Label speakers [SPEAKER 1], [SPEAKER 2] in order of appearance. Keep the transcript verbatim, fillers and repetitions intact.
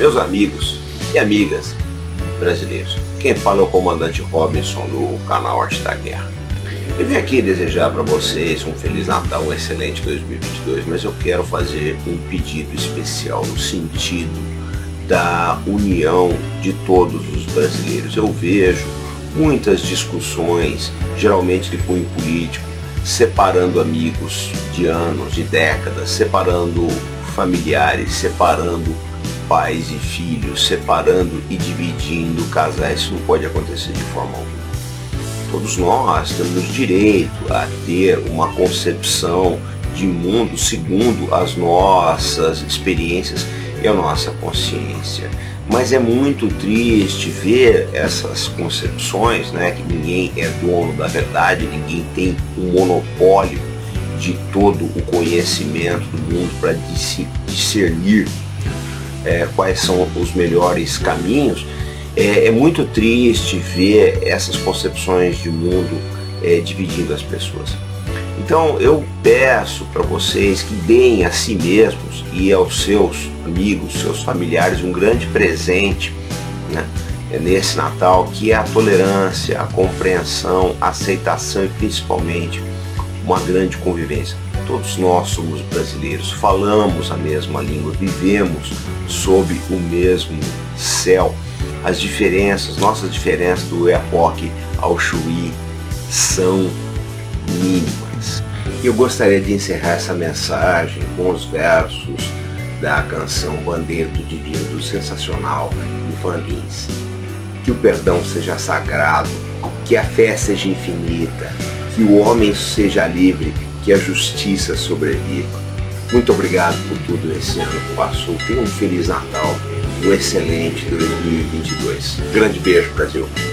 [SPEAKER 1] meus amigos e amigas brasileiros. Quem fala é o comandante Robinson do canal Arte da Guerra. Eu vim aqui desejar para vocês um Feliz Natal, um excelente dois mil e vinte e dois, mas eu quero fazer um pedido especial no sentido da união de todos os brasileiros. Eu vejo muitas discussões, geralmente de cunho político, separando amigos de anos, de décadas, separando familiares, separando pais e filhos, separando e dividindo casais. Isso não pode acontecer de forma alguma. Todos nós temos direito a ter uma concepção de mundo segundo as nossas experiências e a nossa consciência. Mas é muito triste ver essas concepções, né, que ninguém é dono da verdade, ninguém tem um monopólio de todo o conhecimento do mundo para discernir é, quais são os melhores caminhos. É, é muito triste ver essas concepções de mundo é, dividindo as pessoas. Então eu peço para vocês que deem a si mesmos e aos seus amigos, seus familiares, um grande presente, né, nesse Natal, que é a tolerância, a compreensão, a aceitação e principalmente uma grande convivência. Todos nós somos brasileiros, falamos a mesma língua, vivemos sob o mesmo céu. As diferenças, nossas diferenças do Oiapoque ao Chuí são mínimas. Eu gostaria de encerrar essa mensagem com os versos da canção Bandeira do Divino, do sensacional Ivan Lins. Que o perdão seja sagrado, que a fé seja infinita, que o homem seja livre, que a justiça sobreviva. Muito obrigado por tudo esse ano que passou. Tenha um Feliz Natal, um excelente dois mil e vinte e dois. Grande beijo, Brasil.